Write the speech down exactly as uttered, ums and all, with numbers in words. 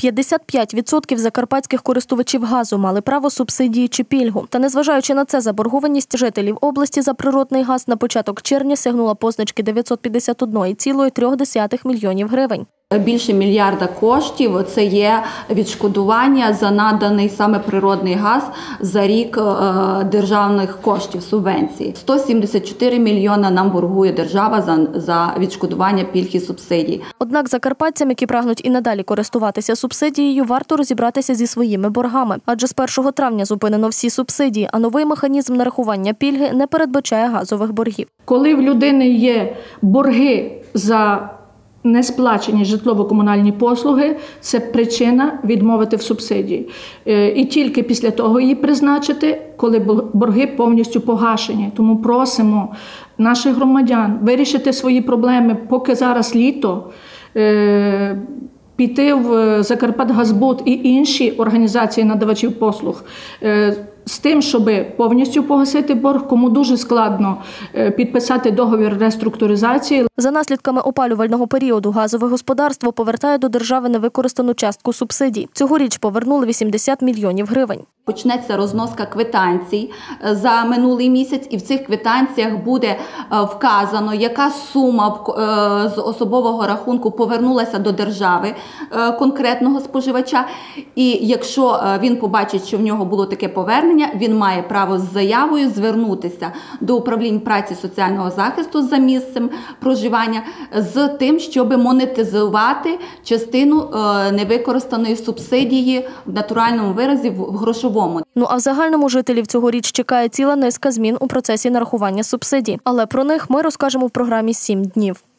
п'ятдесят п'ять відсотків закарпатських користувачів газу мали право субсидії чи пільгу. Та незважаючи на це, заборгованість жителів області за природний газ на початок червня сягнула позначки дев'ятсот п'ятдесят один цілих три десятих мільйонів гривень. Більше мільярда коштів – це є відшкодування за наданий саме природний газ за рік державних коштів, субвенцій. сто сімдесят чотири мільйона нам боргує держава за, за відшкодування пільг і субсидій. Однак закарпатцям, які прагнуть і надалі користуватися субсидією, варто розібратися зі своїми боргами. Адже з першого травня зупинено всі субсидії, а новий механізм нарахування пільги не передбачає газових боргів. Коли в людини є борги за несплачені житлово-комунальні послуги – це причина відмовити в субсидії. І тільки після того її призначити, коли борги повністю погашені. Тому просимо наших громадян вирішити свої проблеми, поки зараз літо, піти в Закарпатгазбуд і інші організації надавачів послуг з тим, щоб повністю погасити борг, кому дуже складно підписати договір реструктуризації. За наслідками опалювального періоду газове господарство повертає до держави невикористану частку субсидій. Цьогоріч повернули вісімдесят мільйонів гривень. Почнеться розноска квитанцій за минулий місяць, і в цих квитанціях буде вказано, яка сума з особового рахунку повернулася до держави конкретного споживача. І якщо він побачить, що в нього було таке повернення, він має право з заявою звернутися до управлінь праці і соціального захисту за місцем проживання з тим, щоб монетизувати частину невикористаної субсидії в натуральному виразі, в грошовому. Ну а в загальному жителів цьогоріч чекає ціла низка змін у процесі нарахування субсидій. Але про них ми розкажемо в програмі «сім днів».